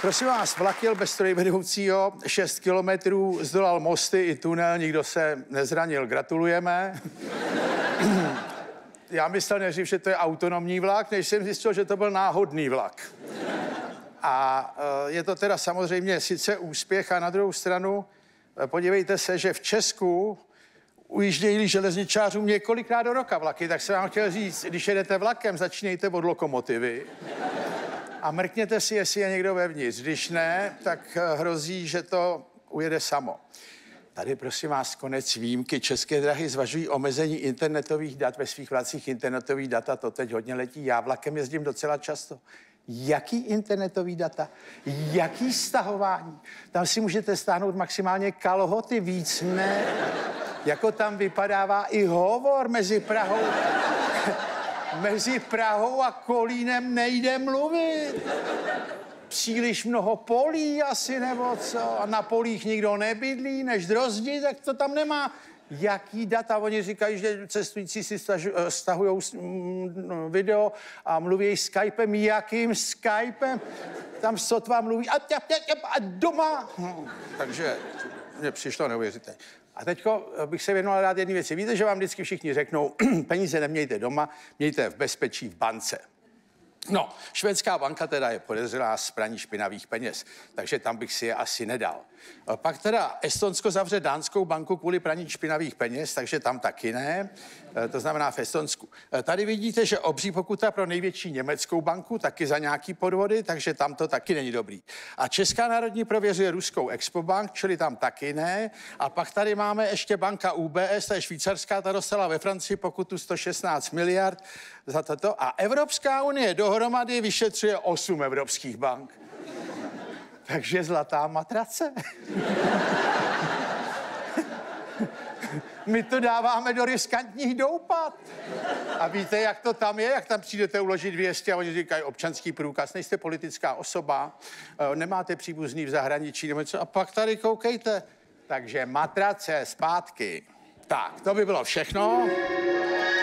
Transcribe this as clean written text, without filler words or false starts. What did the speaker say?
Prosím vás, vlak jel bez strojvedoucího, 6 kilometrů, zdolal mosty i tunel, nikdo se nezranil. Gratulujeme. Já myslel nejdřív, že to je autonomní vlak, než jsem zjistil, že to byl náhodný vlak. A je to teda samozřejmě sice úspěch a na druhou stranu podívejte se, že v Česku ujíždějí železničářům několikrát do roka vlaky, tak jsem vám chtěl říct, když jedete vlakem, začínejte od lokomotivy a mrkněte si, jestli je někdo vevnitř. Když ne, tak hrozí, že to ujede samo. Tady, prosím vás, konec výjimky. České dráhy zvažují omezení internetových dat ve svých vlacích. Internetových data to teď hodně letí. Já vlakem jezdím docela často. Jaký internetový data? Jaký stahování? Tam si můžete stáhnout maximálně kalhoty, víc ne. Jako tam vypadává i hovor mezi Prahou a Kolínem nejde mluvit. Příliš mnoho polí asi, nebo co? A na polích nikdo nebydlí, než Drozdi, tak to tam nemá. Jaký data? Oni říkají, že cestující si stahují video a mluví Skypem. Jakým Skypem? Tam sotva mluví a doma. Takže mně přišlo neuvěřitelné. A teďko bych se věnoval rád jedné věci. Víte, že vám vždycky všichni řeknou, peníze nemějte doma, mějte je v bezpečí v bance. No, švédská banka teda je podezřelá z praní špinavých peněz, takže tam bych si je asi nedal. Pak teda Estonsko zavře dánskou banku kvůli praní špinavých peněz, takže tam taky ne, to znamená v Estonsku. Tady vidíte, že obří pokuta pro největší německou banku, taky za nějaký podvody, takže tam to taky není dobrý. A Česká národní prověřuje ruskou Expobank, čili tam taky ne. A pak tady máme ještě banka UBS, ta je švýcarská, ta dostala ve Francii pokutu 116 miliard za toto. A Evropská unie dohromady vyšetřuje 8 evropských bank. Takže zlatá matrace. My to dáváme do riskantních doupat. A víte, jak to tam je? Jak tam přijdete uložit 200 a oni říkají občanský průkaz, nejste politická osoba, nemáte příbuzný v zahraničí nebo něco. A pak tady koukejte. Takže matrace zpátky. Tak, to by bylo všechno.